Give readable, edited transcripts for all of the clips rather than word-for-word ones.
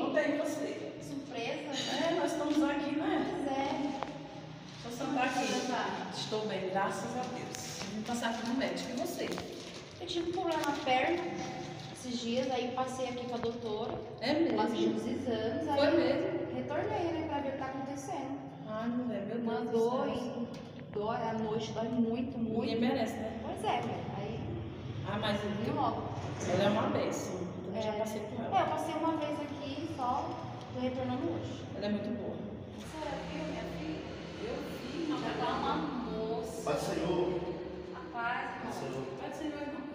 Conta aí você. Surpresa? É, nós estamos aqui, né? Pois é. Estou sentar aqui. Estou bem, graças a Deus. Vim passar aqui no médico. E você? Eu tive um problema na perna esses dias, aí passei aqui com a doutora. É mesmo? Passei os exames, aí Foi mesmo? retornei, né, pra ver o que tá acontecendo. Ai, mulher, meu Deus Uma do dor céu. e dói à noite, dói muito, muito. Ninguém merece, né? Pois é, aí Ah, mas vim logo. ela é uma bênção. Eu já passei com É, ela. eu passei uma vez aqui só, tô retornando hoje. Ela é muito boa. A senhora viu, minha filha? Eu vi, já tá uma moça. Pai do Senhor. A paz, irmão. Senhor. Pode ser, meu irmão.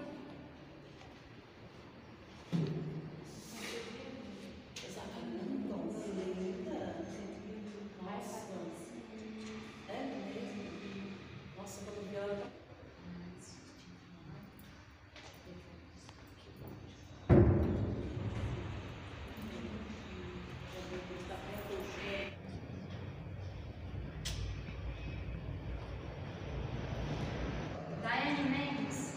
É mesmo? Nossa, quando eu vi ela. Daiane Mendes.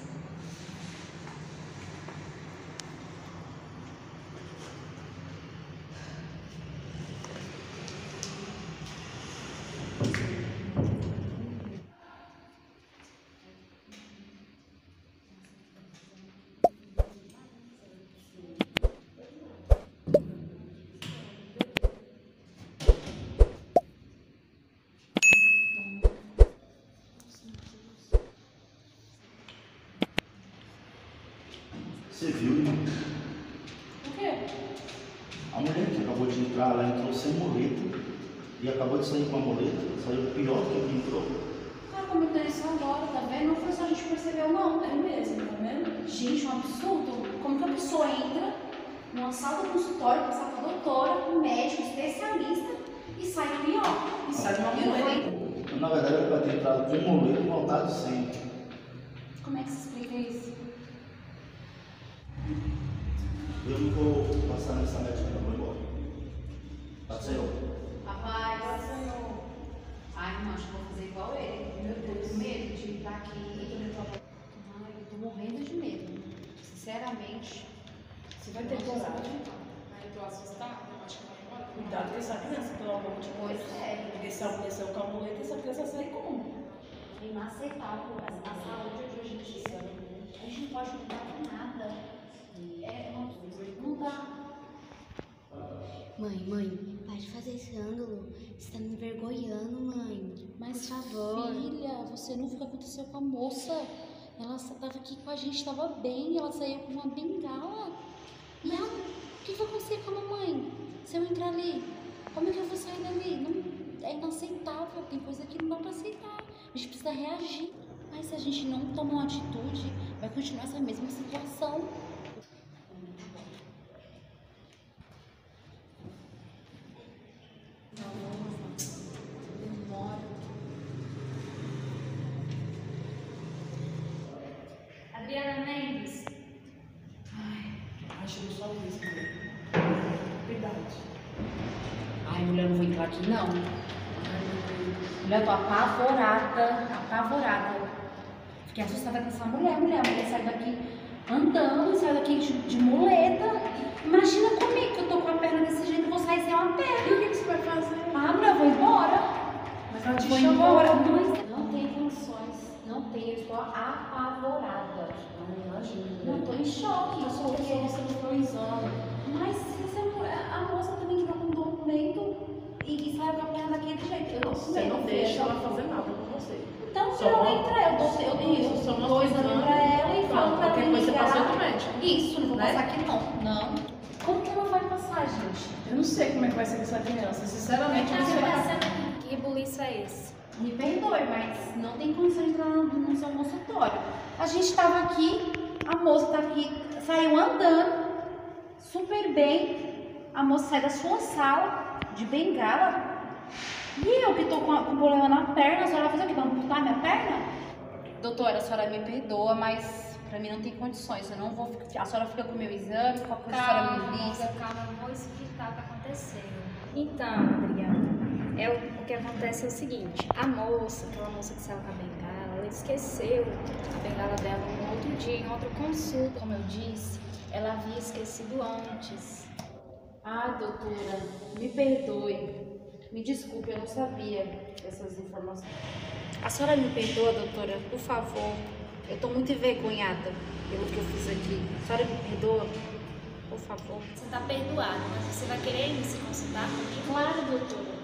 Você viu, irmão? O quê? A mulher que acabou de entrar, ela entrou sem muleta e acabou de sair com a muleta, saiu pior do que a que entrou. Cara, comentando isso agora, tá vendo? Não foi só a gente percebeu, não. É mesmo, tá vendo? Gente, um absurdo. Como que a pessoa entra numa sala do consultório, passar com a doutora, um médico, especialista e sai pior. E sai de uma E não muleta. foi- Na verdade, ela vai ter entrado com muleta e voltado sem. Como é que se explica isso? Eu não vou passar nessa médica, não, vou embora. Pai do Senhor. Rapaz, ai, irmão, acho que vou fazer igual ele. Meu Deus, com medo de estar aqui. Ai, eu tô morrendo de medo. Sinceramente. Você vai ter coragem. Aí eu tô assustada, eu acho que vai embora. Cuidado com essa criança, pelo amor de Pois Deus. é. Porque se a mulher saiu com a muleta, essa criança sai como? É inaceitável a saúde de hoje em dia. A gente não pode mudar com nada. Não dá. Mãe, para de fazer escândalo. Você tá me envergonhando, mãe. Mas, por favor. filha, você não viu o que aconteceu com a moça? Ela estava aqui com a gente, estava bem, ela saiu com uma bengala. E ela, o que vai acontecer com a mamãe? Se eu entrar ali, como é que eu vou sair dali? Não, é inaceitável, tem coisa que não dá pra aceitar. A gente precisa reagir. Mas se a gente não tomar uma atitude, vai continuar essa mesma situação. Adriana Mendes. Acho que só isso, mulher. Verdade. Ai, mulher, eu não vou entrar aqui, não. Mulher, eu tô apavorada. Fiquei assustada com essa mulher. A mulher sai daqui andando, sai daqui de muleta. Imagina comigo, que eu tô com a perna desse jeito, eu vou sair sem uma perna. E o que você vai fazer? Ah, mulher, eu vou embora. Mas ela te Vou chamou. embora. Não tem condições. Não tem, eu estou apavorada. Não tô em choque. Eu sou o quê? Você não foi um exame. Mas se essa mulher, a moça também tirou com documento e saiu com a perna daquele jeito. Eu tô com Você medo. não deixa ela fazer nada com você. Então, Só eu uma- nem pra ela. Eu dou Isso, só uma dois exame. anos pra ela e falo pra Qualquer ela coisa você ligar. passa outro médico. Isso, não vou Né? passar aqui não. Não. Como que ela vai passar, gente? Eu não sei como é que vai ser com essa criança. Sinceramente, não sei. Que buliço é esse? Me perdoe, mas não tem condição de entrar no seu consultório. A gente tava aqui, a moça tá aqui, saiu andando, super bem. A moça sai da sua sala, de bengala. E eu que tô com problema na perna, a senhora vai fazer o quê? Vai amputar minha perna? Doutora, a senhora me perdoa, mas pra mim não tem condições. Eu não vou ficar. A senhora fica com o meu exame, qualquer coisa a senhora me avisa. Calma, eu vou explicar o que aconteceu. Então, Adriana, o que acontece é o seguinte, aquela moça que saiu com a bengala, ela esqueceu a bengala dela no outro dia, em outra consulta. Como eu disse, ela havia esquecido antes. Ah, doutora, me perdoe. Me desculpe, eu não sabia dessas informações. A senhora me perdoa, doutora, por favor. Eu tô muito envergonhada pelo que eu fiz aqui. A senhora me perdoa, por favor. Você tá perdoado, mas você vai querer ir se consultar comigo? Claro, doutora.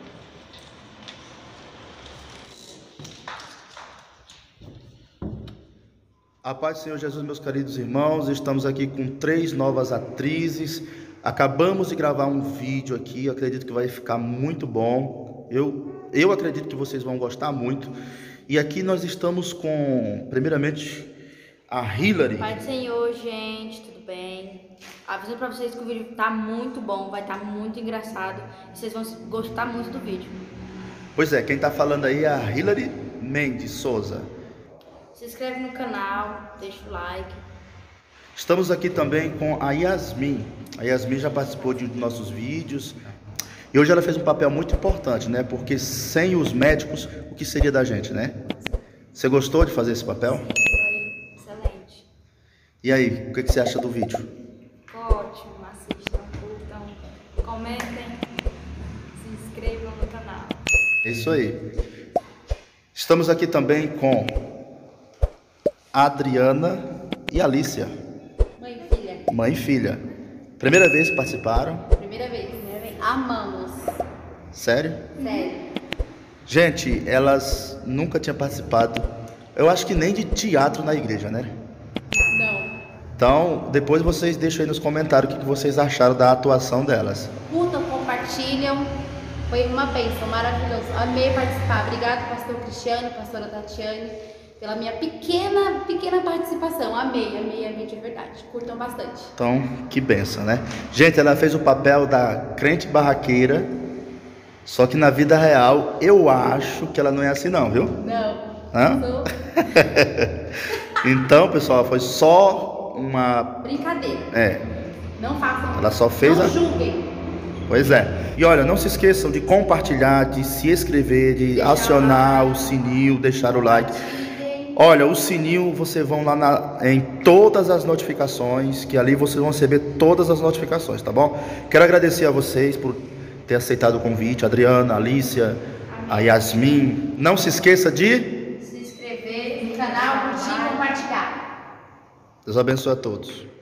A paz do Senhor Jesus, meus queridos irmãos, estamos aqui com 3 novas atrizes. Acabamos de gravar um vídeo aqui, eu acredito que vai ficar muito bom. Eu acredito que vocês vão gostar muito. E aqui nós estamos com, primeiramente, a Hilary. Pai do Senhor, gente, tudo bem? Avisando pra vocês que o vídeo tá muito bom, vai estar muito engraçado. E vocês vão gostar muito do vídeo. Pois é, quem tá falando aí é a Hilary Mendes Souza. Se inscreve no canal, deixa o like. Estamos aqui também com a Yasmin. A Yasmin já participou de um dos nossos vídeos. E hoje ela fez um papel muito importante, né? Porque sem os médicos, o que seria da gente, né? Você gostou de fazer esse papel? Foi excelente. E aí, o que você acha do vídeo? Ótimo, assistam, curtam, comentem, se inscrevam no canal. É isso aí. Estamos aqui também com a Adriana e a Alicia. Mãe e filha, Mãe e filha. Primeira vez que participaram? primeira vez. Amamos. Sério? Sério. Gente, elas nunca tinham participado, eu acho que nem de teatro na igreja, né? Não. Então, depois vocês deixam aí nos comentários o que vocês acharam da atuação delas. Curtam, compartilham. Foi uma bênção, maravilhoso. Amei participar. Obrigado, pastor Cristiano, pastora Tatiane, pela minha pequena participação. Amei de verdade. Curtam bastante. Então, que benção, né? Gente, ela fez o papel da crente barraqueira, só que na vida real, eu acho que ela não é assim não, viu? Não. Hã? Sou Então, pessoal, foi só uma... brincadeira. É, Não façam. ela só fez Não a... julguem. Pois é. E olha, não se esqueçam de compartilhar, de se inscrever, de acionar o sininho, deixar o like. Olha, o sininho, vocês vão lá em todas as notificações, que ali vocês vão receber todas as notificações, tá bom? Quero agradecer a vocês por ter aceitado o convite, a Adriana, a Alicia, a Yasmin. Não se esqueça de... Se inscrever no canal, curtir e compartilhar. Deus abençoe a todos.